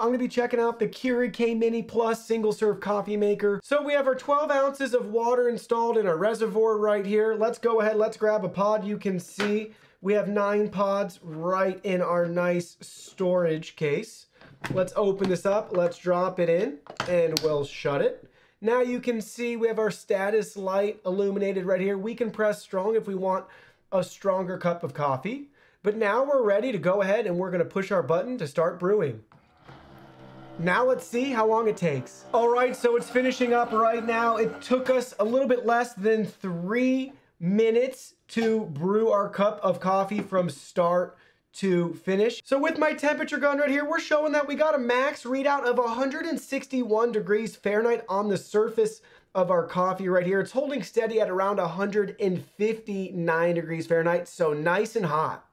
I'm gonna be checking out the Keurig K Mini Plus single serve coffee maker. So we have our 12 ounces of water installed in a reservoir right here. Let's go ahead, let's grab a pod. You can see we have 9 pods right in our nice storage case. Let's open this up, let's drop it in, and we'll shut it. Now you can see we have our status light illuminated right here. We can press strong if we want a stronger cup of coffee. But now we're ready to go ahead and we're gonna push our button to start brewing. Now let's see how long it takes. All right, so it's finishing up right now. It took us a little bit less than 3 minutes to brew our cup of coffee from start to finish. So with my temperature gun right here, we're showing that we got a max readout of 161 degrees Fahrenheit on the surface of our coffee right here. It's holding steady at around 159 degrees Fahrenheit, so nice and hot.